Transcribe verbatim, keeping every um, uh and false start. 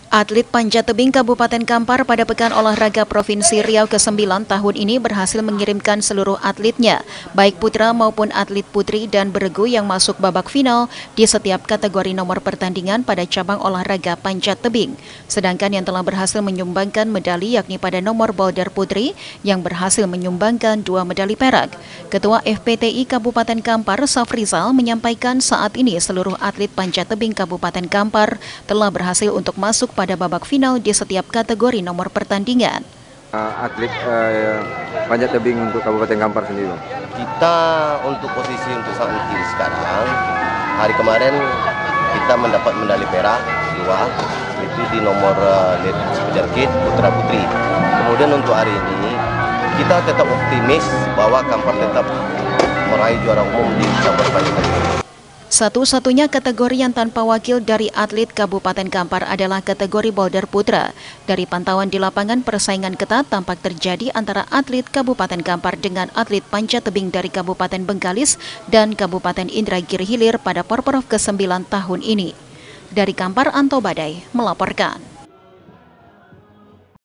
Atlet panjat tebing Kabupaten Kampar pada Pekan Olahraga Provinsi Riau kesembilan tahun ini berhasil mengirimkan seluruh atletnya, baik putra maupun atlet putri dan beregu yang masuk babak final di setiap kategori nomor pertandingan pada cabang olahraga panjat tebing. Sedangkan yang telah berhasil menyumbangkan medali yakni pada nomor boulder putri yang berhasil menyumbangkan dua medali perak. Ketua F P T I Kabupaten Kampar, Safrizal, menyampaikan saat ini seluruh atlet panjat tebing Kabupaten Kampar telah berhasil untuk masuk pada babak final di setiap kategori nomor pertandingan. Uh, atlet uh, panjat tebing untuk Kabupaten Kampar sendiri, Bang. Kita untuk posisi untuk saat ini sekarang, hari kemarin kita mendapat medali perak dua, itu di nomor uh, speeder kit putra putri. Kemudian untuk hari ini kita tetap optimis bahwa Kampar tetap meraih juara umum di cabang panjat tebing. Satu-satunya kategori yang tanpa wakil dari atlet Kabupaten Kampar adalah kategori boulder putra. Dari pantauan di lapangan, persaingan ketat tampak terjadi antara atlet Kabupaten Kampar dengan atlet panjat tebing dari Kabupaten Bengkalis dan Kabupaten Indragiri Hilir pada Porprov kesembilan tahun ini. Dari Kampar, Anto Badai melaporkan.